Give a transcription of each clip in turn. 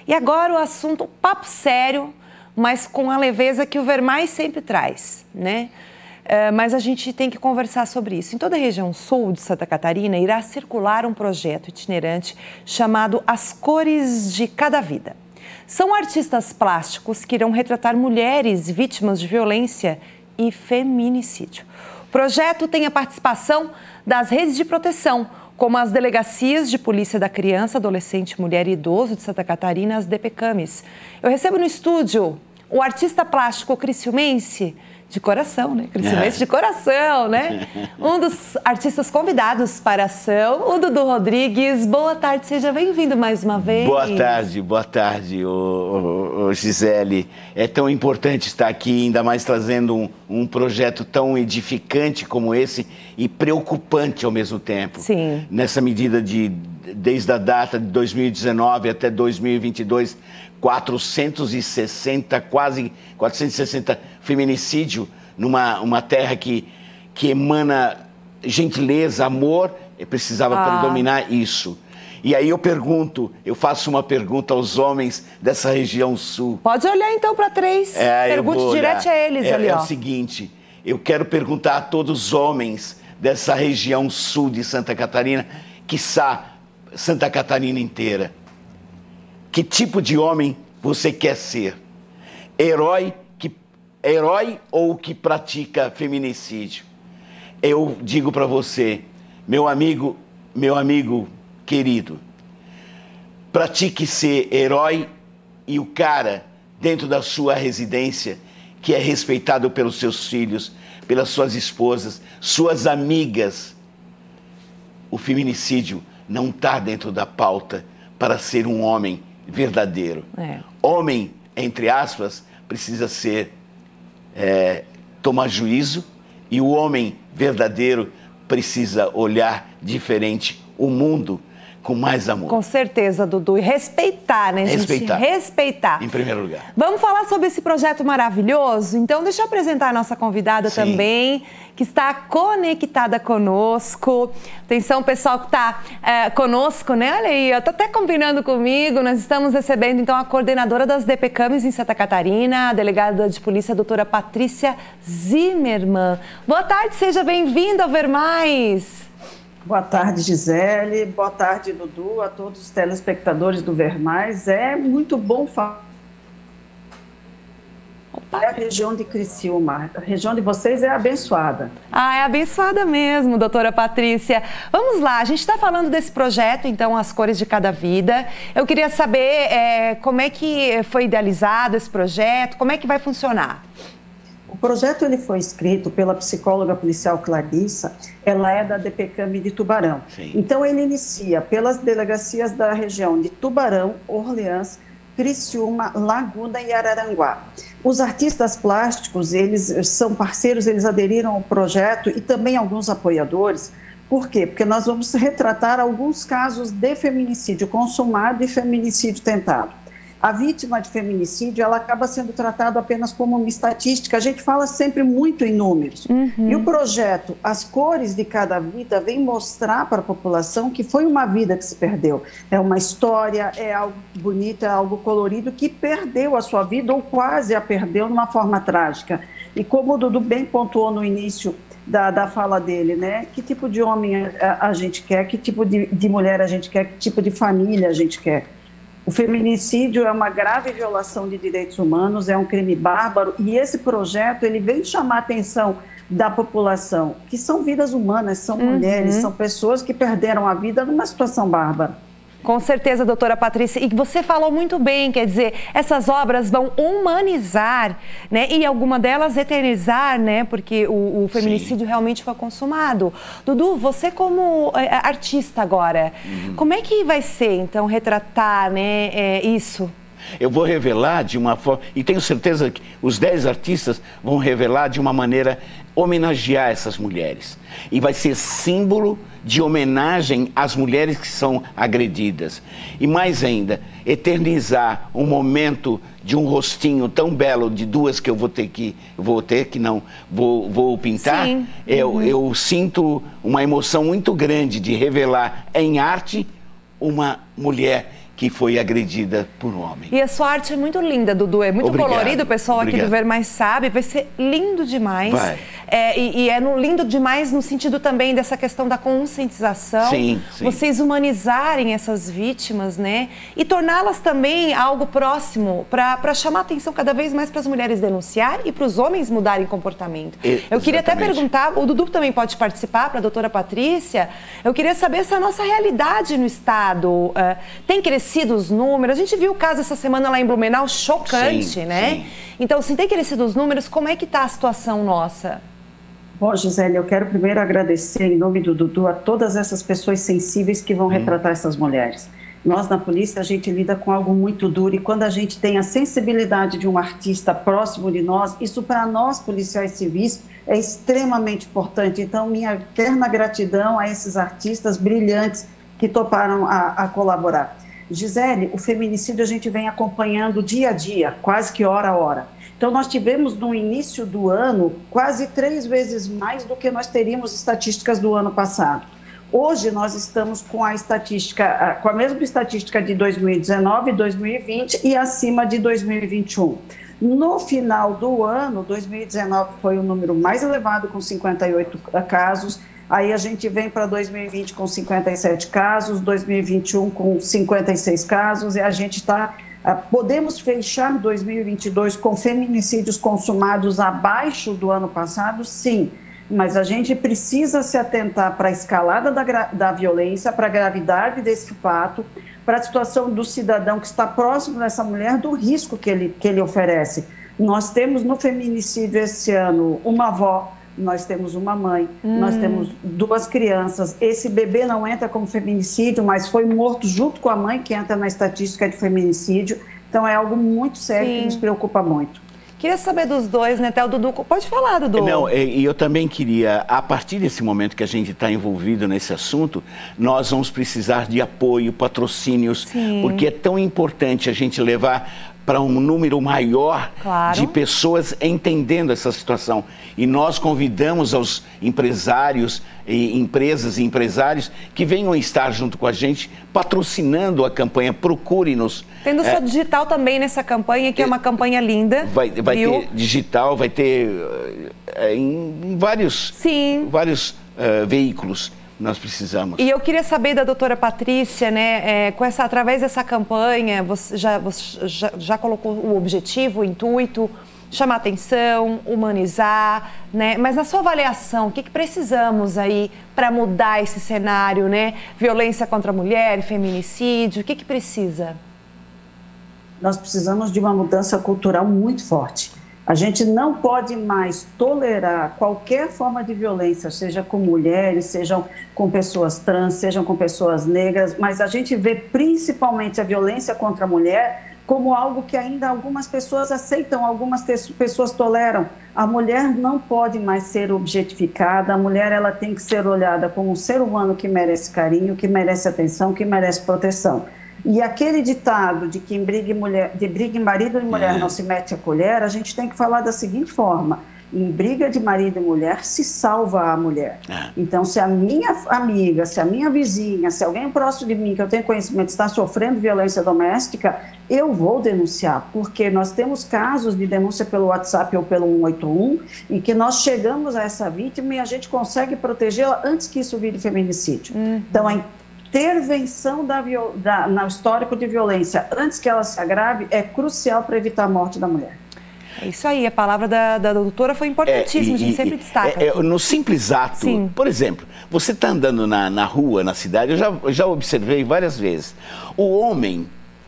E agora o assunto, papo sério, mas com a leveza que o Vermais sempre traz, né? Mas a gente tem que conversar sobre isso. Em toda a região sul de Santa Catarina irá circular um projeto itinerante chamado As Cores de Cada Vida. São artistas plásticos que irão retratar mulheres vítimas de violência e feminicídio. O projeto tem a participação das redes de proteção, como as delegacias de polícia da criança, adolescente, mulher e idoso de Santa Catarina, as DPCAMs. Eu recebo no estúdio o artista plástico criciumense, de coração, né? Criciumense de coração, né? Um dos artistas convidados para a ação, o Dudu Rodrigues. Boa tarde, seja bem-vindo mais uma vez. Boa tarde, Gisele. É tão importante estar aqui, ainda mais trazendo um projeto tão edificante como esse e preocupante ao mesmo tempo. Sim. Nessa medida desde a data de 2019 até 2022, 460 feminicídio numa terra que emana gentileza, amor, precisava predominar isso. E aí eu faço uma pergunta aos homens dessa região sul. Pode olhar então para três, pergunte direto a eles ali, ó. É o seguinte, eu quero perguntar a todos os homens dessa região sul de Santa Catarina, quiçá Santa Catarina inteira. Que tipo de homem você quer ser? Herói ou que pratica feminicídio? Eu digo para você, meu amigo querido, pratique ser herói e o cara dentro da sua residência que é respeitado pelos seus filhos, pelas suas esposas, suas amigas. O feminicídio não está dentro da pauta para ser um homem verdadeiro. Homem, entre aspas, precisa ser tomar juízo, e o homem verdadeiro precisa olhar diferente o mundo com mais amor. Com certeza, Dudu. E respeitar, né, gente? Respeitar. Em primeiro lugar. Vamos falar sobre esse projeto maravilhoso? Então, deixa eu apresentar a nossa convidada também, que está conectada conosco. Atenção, pessoal que está conosco, né? Olha aí, está até combinando comigo. Nós estamos recebendo, então, a coordenadora das DPCAMs em Santa Catarina, a delegada de polícia, a doutora Patrícia Zimmermann. Boa tarde, seja bem-vinda ao Vermais. Boa tarde, Gisele. Boa tarde, Dudu, a todos os telespectadores do Vermais. É muito bom falar. É a região de Criciúma. A região de vocês é abençoada. É abençoada mesmo, doutora Patrícia. Vamos lá, a gente está falando desse projeto, então, As Cores de Cada Vida. Eu queria saber como é que foi idealizado esse projeto, como é que vai funcionar? O projeto ele foi escrito pela psicóloga policial Clarissa, ela é da DPCAM de Tubarão. Sim. Então ele inicia pelas delegacias da região de Tubarão, Orleans, Criciúma, Laguna e Araranguá. Os artistas plásticos, eles são parceiros, eles aderiram ao projeto e também alguns apoiadores. Por quê? Porque nós vamos retratar alguns casos de feminicídio consumado e feminicídio tentado. A vítima de feminicídio, ela acaba sendo tratada apenas como uma estatística. A gente fala sempre muito em números. E o projeto As Cores de Cada Vida vem mostrar para a população que foi uma vida que se perdeu. É uma história, é algo bonito, é algo colorido que perdeu a sua vida ou quase a perdeu de uma forma trágica. E como o Dudu bem pontuou no início da fala dele, né? Que tipo de homem a gente quer, que tipo de mulher a gente quer, que tipo de família a gente quer. O feminicídio é uma grave violação de direitos humanos, é um crime bárbaro, e esse projeto ele vem chamar a atenção da população, que são vidas humanas, são mulheres, são pessoas que perderam a vida numa situação bárbara. Com certeza, doutora Patrícia. E você falou muito bem, quer dizer, essas obras vão humanizar, né? E alguma delas eternizar, né? Porque o feminicídio realmente foi consumado. Dudu, você como artista agora, como é que vai ser, então, retratar, né, isso? Eu vou revelar de uma forma, e tenho certeza que os 10 artistas vão revelar de uma maneira homenagear essas mulheres. E vai ser símbolo de homenagem às mulheres que são agredidas. E mais ainda, eternizar um momento de um rostinho tão belo de duas que eu vou pintar. Sim. Eu sinto uma emoção muito grande de revelar em arte uma mulher que foi agredida por um homem. E a sua arte é muito linda, Dudu. É muito Obrigado, colorido. O pessoal aqui obrigado. do Ver Mais sabe. Vai ser lindo demais. Vai. E é lindo demais no sentido também dessa questão da conscientização. Sim. Vocês humanizarem essas vítimas, né? E torná-las também algo próximo para chamar a atenção cada vez mais para as mulheres denunciar e para os homens mudarem comportamento. Eu queria até perguntar, o Dudu também pode participar, para a doutora Patrícia. Eu queria saber essa nossa realidade no Estado. Tem crescido os números? A gente viu o caso essa semana lá em Blumenau, chocante, né? Sim. Então, se tem crescido os números, como é que está a situação nossa? Bom, Gisele, eu quero primeiro agradecer, em nome do Dudu, a todas essas pessoas sensíveis que vão retratar essas mulheres. Nós, na polícia, a gente lida com algo muito duro e quando a gente tem a sensibilidade de um artista próximo de nós, isso para nós, policiais civis, é extremamente importante. Então, minha eterna gratidão a esses artistas brilhantes que toparam a colaborar. Gisele, o feminicídio a gente vem acompanhando dia a dia, quase que hora a hora. Então, nós tivemos no início do ano quase 3 vezes mais do que nós teríamos estatísticas do ano passado. Hoje, nós estamos com a estatística, com a mesma estatística de 2019, 2020 e acima de 2021. No final do ano, 2019 foi o número mais elevado, com 58 casos. Aí a gente vem para 2020 com 57 casos, 2021 com 56 casos, e a gente está... Podemos fechar 2022 com feminicídios consumados abaixo do ano passado? Sim, mas a gente precisa se atentar para a escalada da violência, para a gravidade desse fato, para a situação do cidadão que está próximo dessa mulher, do risco que ele oferece. Nós temos no feminicídio esse ano uma avó, nós temos uma mãe, nós temos 2 crianças. Esse bebê não entra como feminicídio, mas foi morto junto com a mãe, que entra na estatística de feminicídio. Então é algo muito sério que nos preocupa muito. Queria saber dos dois, né, Théo? Dudu, pode falar, Dudu. Não, e eu também queria, a partir desse momento que a gente está envolvido nesse assunto, nós vamos precisar de apoio, patrocínios, porque é tão importante a gente levar para um número maior de pessoas entendendo essa situação. E nós convidamos aos empresários, e empresas e empresários que venham estar junto com a gente, patrocinando a campanha Procure-nos. Tendo sua digital também nessa campanha, que é uma campanha linda. Vai ter digital, vai ter em vários veículos. Nós precisamos. E eu queria saber da doutora Patrícia, né, através dessa campanha, você já colocou o objetivo, o intuito, chamar atenção, humanizar, né? Mas na sua avaliação, o que precisamos aí para mudar esse cenário, né? Violência contra a mulher, feminicídio, o que precisa? Nós precisamos de uma mudança cultural muito forte. A gente não pode mais tolerar qualquer forma de violência, seja com mulheres, sejam com pessoas trans, sejam com pessoas negras, mas a gente vê principalmente a violência contra a mulher como algo que ainda algumas pessoas aceitam, algumas pessoas toleram. A mulher não pode mais ser objetificada, a mulher ela tem que ser olhada como um ser humano que merece carinho, que merece atenção, que merece proteção. E aquele ditado de que briga em marido e mulher não se mete a colher, a gente tem que falar da seguinte forma: em briga de marido e mulher se salva a mulher. Então, se a minha amiga, se a minha vizinha, se alguém próximo de mim que eu tenho conhecimento está sofrendo violência doméstica, eu vou denunciar, porque nós temos casos de denúncia pelo WhatsApp ou pelo 181 em que nós chegamos a essa vítima e a gente consegue protegê-la antes que isso vire feminicídio. Então, a intervenção no histórico de violência antes que ela se agrave é crucial para evitar a morte da mulher. É isso aí, a palavra da doutora foi importantíssima, a gente sempre destaca. No simples ato, por exemplo, você está andando na rua, na cidade, eu já observei várias vezes, o homem,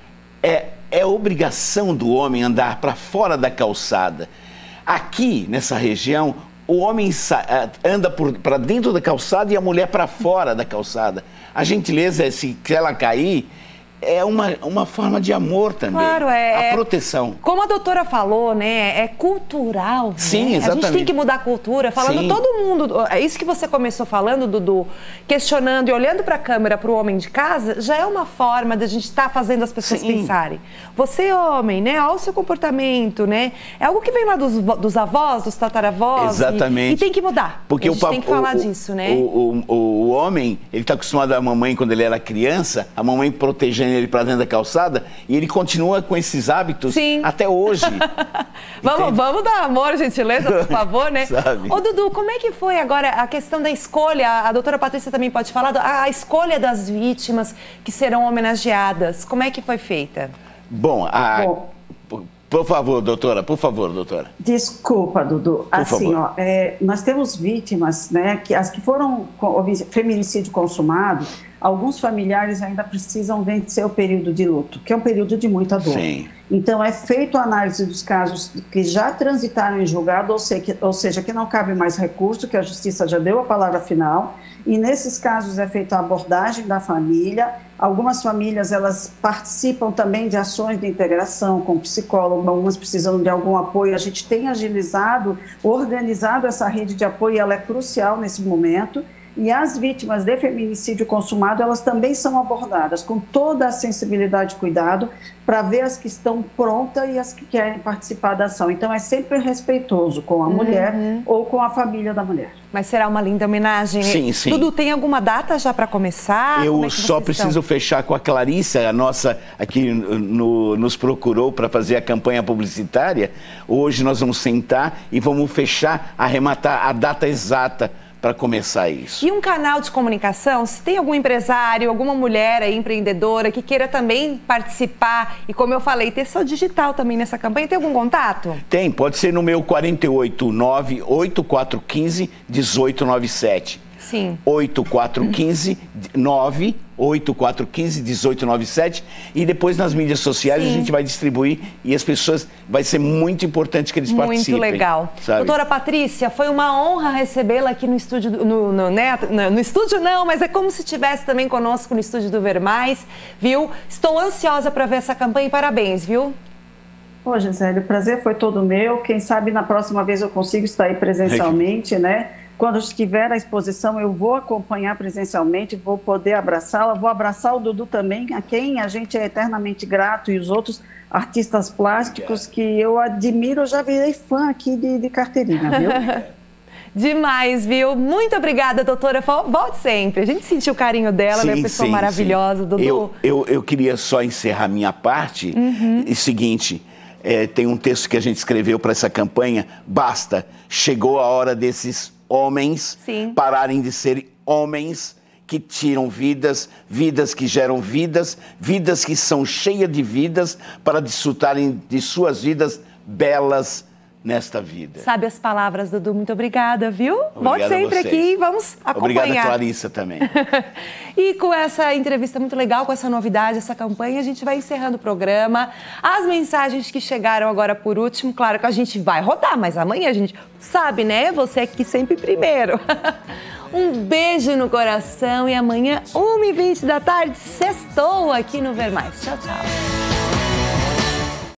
é obrigação do homem andar para fora da calçada. Aqui, nessa região, o homem anda para dentro da calçada e a mulher para fora da calçada. A gentileza, se ela cair, é uma forma de amor também. Claro, a proteção. Como a doutora falou, né? É cultural. Sim, né? exatamente. A gente tem que mudar a cultura. Falando todo mundo. É isso que você começou falando, Dudu. Questionando e olhando para a câmera, para o homem de casa, já é uma forma de a gente estar fazendo as pessoas pensarem. Você, homem, né? Olha o seu comportamento, né? É algo que vem lá dos avós, dos tataravós. Exatamente. E tem que mudar. Porque a gente tem que falar disso, né? O homem, ele está acostumado a mamãe, quando ele era criança, a mamãe protegendo ele para dentro da calçada e ele continua com esses hábitos até hoje. Vamos dar amor, gentileza, por favor, né? Sabe? Ô, Dudu, como é que foi agora a questão da escolha? A doutora Patrícia também pode falar, a escolha das vítimas que serão homenageadas. Como é que foi feita? Bom, por favor, doutora. Desculpa, Dudu. Assim, ó, nós temos vítimas, né, as que foram com feminicídio consumado, alguns familiares ainda precisam vencer o período de luto, que é um período de muita dor. Sim. Então, é feita a análise dos casos que já transitaram em julgado, ou seja, que não cabe mais recurso, que a justiça já deu a palavra final, e nesses casos é feita a abordagem da família. Algumas famílias, elas participam também de ações de integração com psicólogo, algumas precisam de algum apoio. A gente tem agilizado, organizado essa rede de apoio, ela é crucial nesse momento. E as vítimas de feminicídio consumado, elas também são abordadas com toda a sensibilidade e cuidado para ver as que estão prontas e as que querem participar da ação. Então, é sempre respeitoso com a mulher ou com a família da mulher. Mas será uma linda homenagem? Sim, sim. Dudu, tem alguma data já para começar? Eu só preciso fechar com a Clarissa, a nossa aqui nos procurou para fazer a campanha publicitária. Hoje nós vamos sentar e vamos fechar, arrematar a data exata para começar isso. E um canal de comunicação, se tem algum empresário, alguma mulher aí, empreendedora que queira também participar e, como eu falei, ter seu digital também nessa campanha, tem algum contato? Tem, pode ser no meu 489-8415-1897. Sim. 8415-1897 e depois nas mídias sociais a gente vai distribuir e as pessoas, vai ser muito importante que eles participem. Muito legal. Sabe? Doutora Patrícia, foi uma honra recebê-la aqui no estúdio, no estúdio não, mas é como se estivesse também conosco no estúdio do Ver Mais, viu? Estou ansiosa para ver essa campanha e parabéns, viu? Ô, Gisele, o prazer foi todo meu. Quem sabe na próxima vez eu consigo estar aí presencialmente, né? Quando estiver a exposição, eu vou acompanhar presencialmente, vou poder abraçá-la, vou abraçar o Dudu também, a quem a gente é eternamente grato, e os outros artistas plásticos que eu admiro, eu já virei fã aqui de carteirinha, viu? Demais, viu? Muito obrigada, doutora. Volte sempre. A gente sentiu o carinho dela, ela é uma pessoa maravilhosa, Dudu. Eu queria só encerrar minha parte. É seguinte, tem um texto que a gente escreveu para essa campanha, basta, chegou a hora desses homens pararem de ser homens que tiram vidas, vidas que geram vidas, vidas que são cheias de vidas para desfrutarem de suas vidas belas nesta vida. Sabe as palavras, Dudu. Muito obrigada, viu? Volte sempre aqui e vamos acompanhar. Obrigada, Clarissa, também. E com essa entrevista muito legal, com essa novidade, essa campanha, a gente vai encerrando o programa. As mensagens que chegaram agora por último, claro que a gente vai rodar, mas amanhã a gente sabe, né? Você aqui sempre primeiro. Um beijo no coração e amanhã, 1h20 da tarde, sextou aqui no Ver Mais. Tchau, tchau.